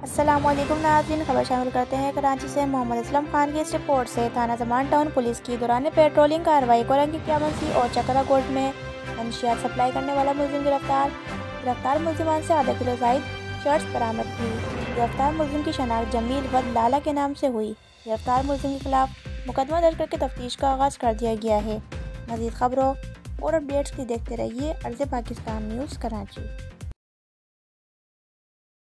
अस्सलामुअलैकुम नाज़रीन, खबर शामिल करते हैं कराची से। मोहम्मद असलम खान की इस रिपोर्ट से थाना ज़मान टाउन पुलिस की दौरान पेट्रोलिंग कार्रवाई कोरंगी क्यामसी और चकरा कोर्ट में मंशियात सप्लाई करने वाला मुलजिम गिरफ्तार मुलजिमान से आधा किलो जायद शर्ट्स बरामद की। गिरफ्तार मुलजिम की शनाख्त जमील व लाला के नाम से हुई। गिरफ्तार मुलजिम के खिलाफ मुकदमा दर्ज करके तफ्तीश का आगाज़ कर दिया गया है। मज़ीद खबरों और अपडेट्स की देखते रहिए अर्ज़ पाकिस्तान न्यूज़ कराची।